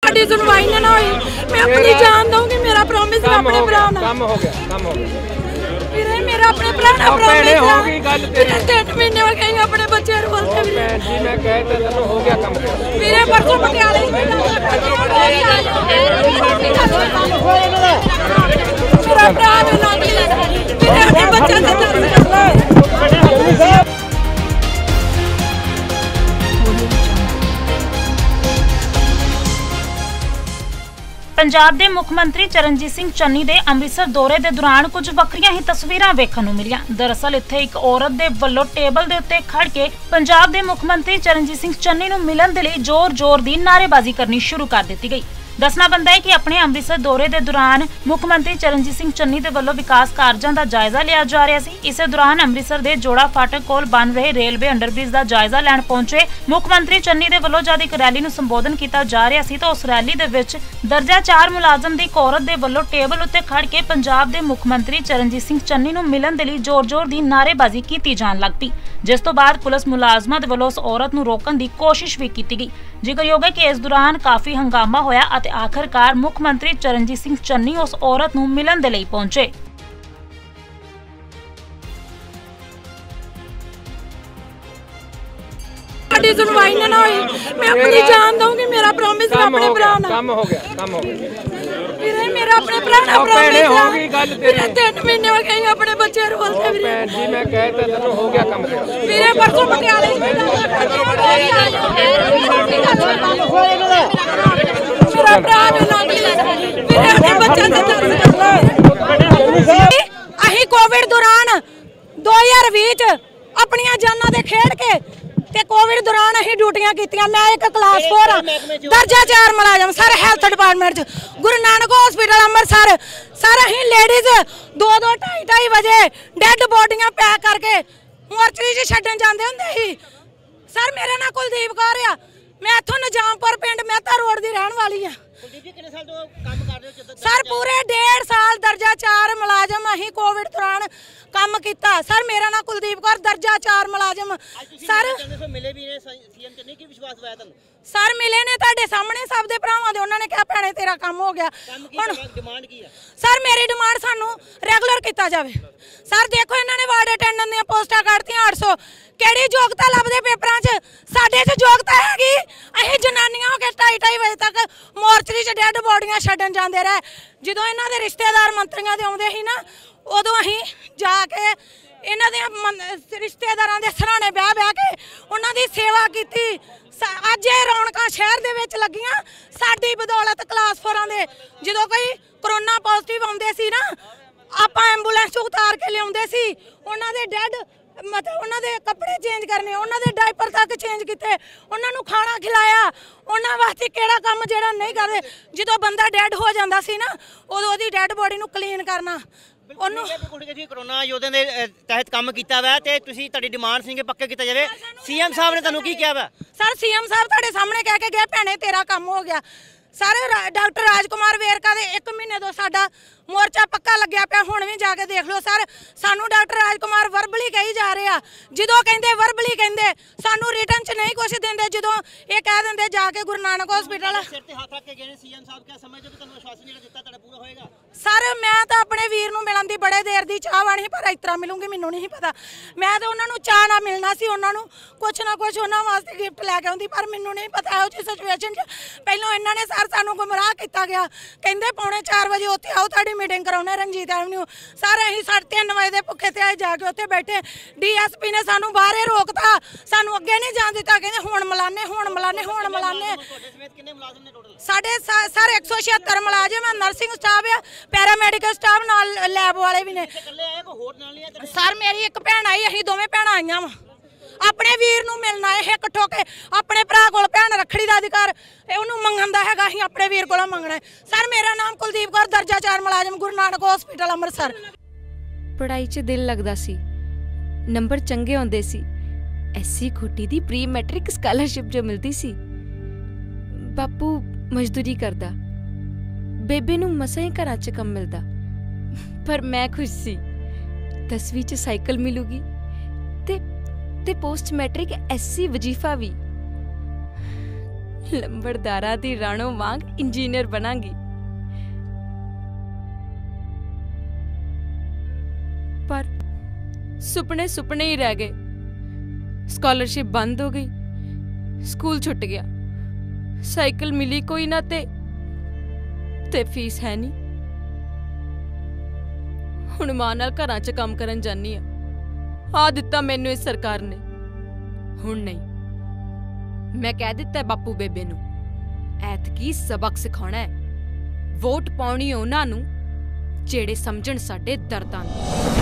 साडी सुनवाई ना हुई, मैं अपनी जान दूंगी। मेरा प्रॉमिस है अपने भरा ना। काम हो गया वीरे मेरा अपने भरा ना प्रॉमिस होगी गल तेरी। 3 महीने हो गए अपने बच्चे रोलते वीरे। जी मैं कहता तैਨੂੰ हो गया काम वीरे परसों पटियाले मेरा भरा में लागी वीरे अपने बच्चे से दर्द करता। पंजाब के मुख मंत्री चरणजीत सिंह चन्नी के अमृतसर दौरे के दौरान कुछ वक्रियां ही तस्वीरां वेखण नूं मिलियां। दरअसल इत्थे एक औरत के वल्लों टेबल के उत्ते खड़ के पंजाब के मुख मंत्री चरणजीत सिंह चन्नी नूं मिलण दे लई जोर-जोर दी नारेबाजी करनी शुरू कर दी गई। दसना बनता है कि अपने अमृतसर दौरे के दौरान मुख मंत्री चरणजीत सिंह चन्नी के वल्लों विकास कार्यों का जायजा लिया जा रहा सी। इस दौरान अमृतसर के जोड़ा फाटक कोल बन रहे रेलवे अंडरब्रिज का जायजा लैण पहुंचे मुख मंत्री चन्नी के वल्लों जद एक रैली नूं संबोधन किया जा रहा सी तो उस रैली दे विच दर्जा 4 मुलाजम दी एक औरत दे वल्लों टेबल उत्ते खड़ के पंजाब के मुख मंत्री चरणजीत सिंह चन्नी नूं मिलण दे लई जोर-जोर दी नारेबाजी की जाण लग पई, जिस तो बाद पुलिस मुलाजमां दे वल्लों उस औरत नूं रोकण दी कोशिश भी की गई। जिक्रयोग है कि इस दौरान काफी हंगामा होया अते आखिरकार मुख मंत्री चरणजीत सिंह चन्नी उस औरत नूं मिलण दे लई पहुंचे। साडी सुनवाई ना हुई, मैं अपनी जान दूंगी। मेरा प्रॉमिस है अपने भरा ना। काम हो गया वीरे मेरा अपने भरा ना प्रॉमिस होगी गल तेरी। 3 महीने हो गए अपने बच्चे रोलते वीरे। जी मैं कहता तैਨੂੰ हो गया काम वीरे परसों पटियाले मेरा भरा में लागी वीरे अपने बच्चे से दर्द करता। अहीं कोविड दौरान 2020 च अपनी जाना दे खेड के ते कोविड दौरान अहीं ड्यूटियां कीतियां। मैं एक क्लास 4 दर्जा 4 मुलाजम सर हेल्थ डिपार्टमेंट च गुरु नानक हॉस्पिटल अमृतसर। सर अहीं लेडीज 2-2 2:30 बजे डेड बॉडियां पैक करके मोर्चरी च छड्डन जांदे हुंदे ही। सर मेरा नाम कुलदीप कौर आ, मैं इत्थों निजामपुर पिंड मेहता रोड दी रहण वाली आ। सर पूरे 1.5 साल दर्जा 4 मुलाजम अहीं कोविड दौरान काम किया। सर मेरा नाम कुलदीप कौर दर्जा 4 मुलाजम। सर मिले भी ने सीएम चन्नी की विश्वास होया तन सर मिले ने तुहाडे सामने सब दे भरावां दे। उन्होंने कहा भैणे तेरा काम हो गया। हुण डिमांड की है सर मेरी डिमांड सानू रेगुलर किया जाए। सर देखो इन्होंने वार्ड अटेंडेंट दी पोस्टां कढतियां 800 केड़ी योग्यता लभदे पेपरां च। साडे च योग्यता हैगी अहीं जनानियां हो के 2:30 बजे तक मोर्चरी च डेड बॉडियां छड्डन जांदे रहे। जदों इन्हां दे रिश्तेदार मंत्रियां दे आउंदे ही ना उदों अहीं जाके इन्हां दे रिश्तेदारां दे सराणे बह के उन्हां दी सेवा कीती। अज ये रौनकां शहर दे विच लगियां साडी बदौलत क्लास 4 दे। जदों कोई कोरोना पॉजिटिव आउंदे सी ना आपां एंबूलेंस च उतार के लियाउंदे सी। उन्हां दे डेड मतलब उन्हां दे कपड़े चेंज करने, उन्हां दे डायपर तक चेंज कीते, उन्हां नूं खाना खिलाया। उन्हां वास्ते किहड़ा काम जिहड़ा नहीं करदे। जदों बंदा डेड हो जांदा सी ना उदों ओहदी डेड बॉडी नूं क्लीन करना। कोरोना योद्धा के तहत काम किया वा ते तुसीं तुहाडी डिमांड सी पक्के किया जाए। सीएम साहब ने तुहानूं की कहा वा? सर सीएम साहब तुहाडे सामने कह के गए भैणे तेरा काम हो गया। सर डॉक्टर राजकुमार वेरका दे 1 महीने तो साडा मोर्चा पक्का लग्या पिया। हुण भी जाके देख लो सर सानू डॉक्टर राजकुमार वर्बली कही जा रहे आ। जदों कहंदे वर्बली कहंदे सानू रिटर्न च नहीं कुछ देंदे। जदों ये कह देंदे जाके गुरु नानक हॉस्पिटल सिर ते हाथ रख के गए सीएम साहब क्या समझदे कि तुहानूं आश्वासन जिहड़ा दित्ता तुहाडा पूरा होएगा? सर मैं तो अपने वीर नूं मिलण दी बड़े देर दी चाह वाणी पर इस तरह मिलूंगी मैनूं नहीं पता। मैं तो उन्हां नूं चाह ना मिलना सी, उन्हां नूं कुछ ना कुछ उन्हां वास्ते गिफ्ट लैके आउंदी पर मैनूं नहीं पता इहो जी सिचुएशन च पहलों इन्हां ने सर सानूं गुमराह किया गया। कहंदे 3:45 बजे उत्थे आओ तुहाडी मीटिंग कराउणे रंजीत एवेन्यू। सर असीं 3:30 बजे दे भुखे ते जाके उत्थे बैठे। डीएसपी ने सानूं बाहरे रोकता, सानूं अगे नहीं जाण दित्ता। कहंदे हुण मिलाने हुण मिलाने हुण मिलाने। साडे सर 176 मुलाजम नर्सिंग स्टाफ आ, पैरामेडिकल स्टाफ नाल लैब वाले भी ने। सर मेरी एक भैन आई, असीं दोवें भैणां आईआं वां अपने वीर नूं मिलना है इकट्ठो के अपने भरा कोल भैन रखड़ी दा अधिकार उहनूं मंगण दा हैगा। असीं अपने वीर कोलों मंगना है। सर मेरा नाम कुलदीप कौर दर्जा 4 मुलाजम गुरु नानक हॉस्पिटल अमृतसर। पढ़ाई 'ਚ दिल लगदा सी, नंबर चंगे आउंदे सी। एससी खोटी दी प्री मैट्रिक स्कॉलरशिप जो मिलती सी। बापू मजदूरी करदा, बेबे नूं मसां ही घरां 'ਚ काम मिलदा, पर मैं खुश सी। 10वीं 'ਚ साइकिल मिलूगी ते पोस्ट मैट्रिक एससी वजीफा भी। ਲੰਬੜਦਾਰਾਂ ਦੀ ਰਾਣੋ ਵਾਂਗ ਇੰਜੀਨੀਅਰ ਬਣਾਂਗੀ। ਪਰ ਸੁਪਨੇ ਸੁਪਨੇ ਹੀ ਰਹਿ ਗਏ। ਸਕਾਲਰਸ਼ਿਪ ਬੰਦ ਹੋ ਗਈ, ਸਕੂਲ ਛੁੱਟ ਗਿਆ, ਸਾਈਕਲ ਮਿਲੀ ਕੋਈ ਨਾ ਤੇ ਫੀਸ ਹੈ ਨਹੀਂ। ਹੁਣ ਮਾਂ ਨਾਲ ਘਰਾਂ 'ਚ ਕੰਮ ਕਰਨ ਜਾਨੀ ਆ ਦਿੱਤਾ ਮੈਨੂੰ ਇਸ ਸਰਕਾਰ ਨੇ। ਹੁਣ ਨਹੀਂ, ਮੈਂ ਕਹਿ ਦਿੱਤਾ ਬਾਪੂ ਬੇਬੇ ਨੂੰ, ਐਤਕੀ ਸਬਕ ਸਿਖਾਉਣਾ ਹੈ। ਵੋਟ ਪਾਉਣੀ ਉਹਨਾਂ ਨੂੰ ਜਿਹੜੇ ਸਮਝਣ ਸਾਡੇ ਦਰਦਾਂ ਨੂੰ।